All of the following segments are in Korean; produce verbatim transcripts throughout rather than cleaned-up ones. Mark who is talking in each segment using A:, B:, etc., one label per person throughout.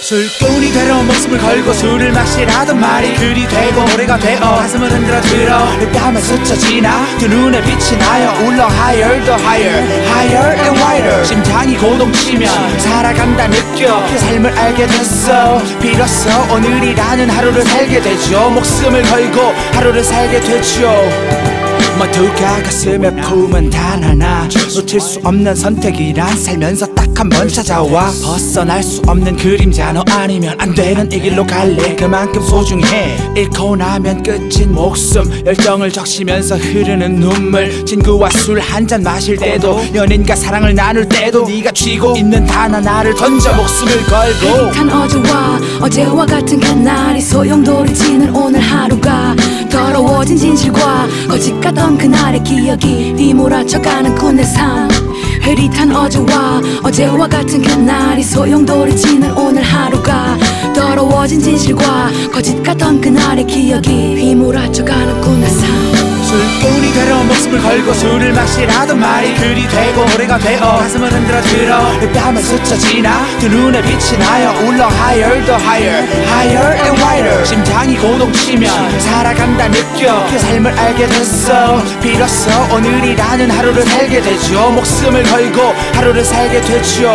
A: 술꾼이 되려 목숨을 걸고 술을 마시라던 말이 글이 되고 노래가 되어 가슴을 흔들어 들어 뺨에 스쳐 지나 두 눈에 빛이 나여 울러 higher the higher higher and wider 심장이 고동치면 살아간다 느껴 삶을 알게 됐어 비로소 오늘이라는 하루를 살게 되죠 목숨을 걸고 하루를 살게 되죠 모두가 가슴에 품은 단 하나 놓칠 수 없는 선택이란 살면서 딱 한 번 찾아와 벗어날 수 없는 그림자 너 아니면 안 되는 이 길로 갈래 그만큼 소중해 잃고 나면 끝인 목숨 열정을 적시면서 흐르는 눈물 친구와 술 한잔 마실 때도 연인과 사랑을 나눌 때도 네가 쥐고 있는 단 하나를 던져 목숨을 걸고
B: 흐릿한 어제와 어제와 같은 그날이 소용돌이치는 오늘 하루가 더러워진 진실과 거짓 같던 그날의 기억이 뒤몰아쳐가는 꿈의 삶 흐릿한 어제와 어제와 같은 그날이 소용돌이치는 오늘 하루가 더러워진 진실과 거짓 같던 그날의 기억이 뒤몰아쳐가는 꿈의 삶
A: 술꾼이 되려 목숨을 걸고 술을 마시라던 말이 글이 되고 노래가 되어 가슴을 흔들어 들어 뺨에 스쳐 지나 두 눈에 빛이 나여 울러 higher the higher higher and wider 심장이 고동치면 살아간다 느껴 그 삶을 알게 됐어 비로소 오늘이라는 하루를 살게 되죠 목숨을 걸고 하루를 살게 되죠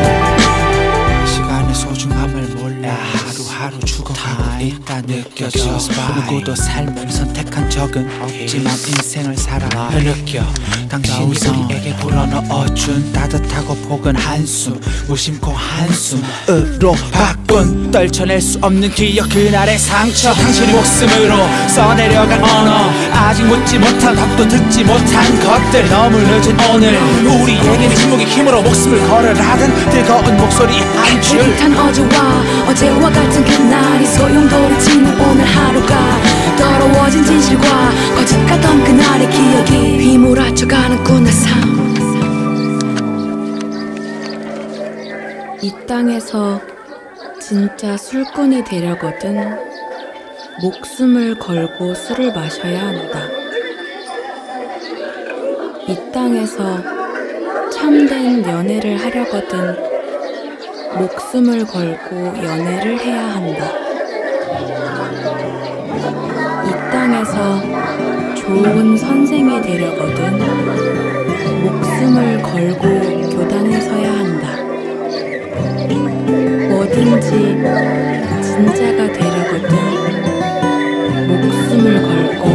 A: 시간의 소중함을 몰라 하루하루 죽어가고 있다 느껴져 누구도 삶을 선택한 적은 없지만 인생을 살아 느껴 당신이 우리에게 불어넣어준 따뜻하고 포근 한숨 무심코 한숨으로 바꾼 떨쳐낼 수 없는 기억 그날의 상처 당신이 목숨으로 써내려간 언어 아직 묻지 못한 답도 듣지 못한 것들 너무 늦은 오늘 우리에겐 침묵의 힘으로 목숨을 걸으라던 뜨거운 목소리 한 줄
B: 흐릿한 어제와 어제와 같은 그날이 소용돌이치는 오늘 하루가 더러워진 진실과 거짓 같던 그날의 기억이 휘몰아쳐가는 꿈의 삶 이 땅에서 진짜 술꾼이 되려거든 목숨을 걸고 술을 마셔야 한다. 이 땅에서 참된 연애를 하려거든 목숨을 걸고 연애를 해야 한다. 이 땅에서 좋은 선생이 되려거든 목숨을 걸고 교단에 서야 한다. 뭐든지 진짜가 되려거든 목숨을 걸고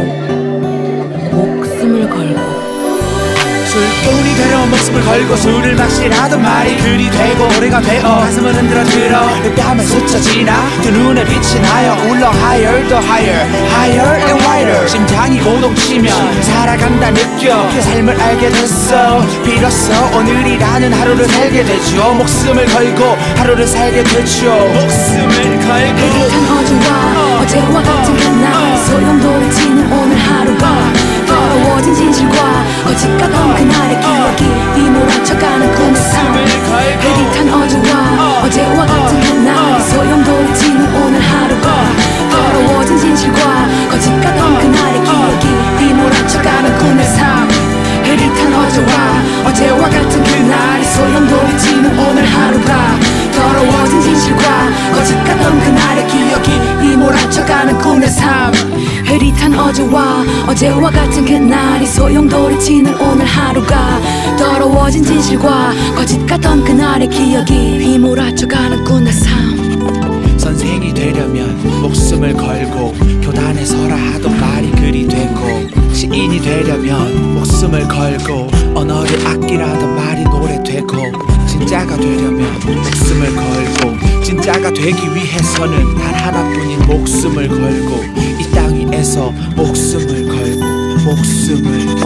B: 목숨을 걸고
A: 술꾼이 되려 목숨을 걸고 술을 마시라던 말이 글이 되고 노래가 되어 가슴을 흔들어 들어 뺨에 스쳐 지나 두 눈에 빛이 나여 울러 higher the higher higher and wider 심장이 고동치면 살아간다 느껴 그 삶을 알게 됐어 비로소 오늘이라는 하루를 살게 되죠 목숨을 걸고 하루를 살게 되죠 목숨을 걸고
B: 흐릿한 어제와 어제와 같은 그날 소용돌이치는 오늘 하루가 더러워진 진실과 거짓 같던 그날의 기억이 뒤몰아쳐가는 꿈의 삶 흐릿한 어제와 어제와 같은 그날 소용돌이치는 오늘 하루가 더러워진 진실과 거짓 같던 그날의 기억이 뒤몰아쳐가는 꿈의 삶 흐릿한 어제와 어제와 같은 그날이 소용돌이치는 오늘 하루가 더러워진 진실과 거짓 같던 그날의 기억이 뒤몰아쳐가는 꿈의 삶 흐릿한 어제와 어제와 같은 그날이 소용돌이치는 오늘 하루가 더러워진 진실과 거짓 같던 그날의 기억이 휘몰아쳐가는 꿈의 삶
A: 선생이 되려면 목숨을 걸고 교단에 서라 하던 말이 글이 되고 시인이 되려면 목숨을 걸고 언어를 아끼라던 말이 노래 되고 진짜가 되려면 목숨을 걸고 진짜가 되기 위해서는 단 하나뿐인 목숨을 걸고 이 땅 위에서 목숨을 걸고 목숨을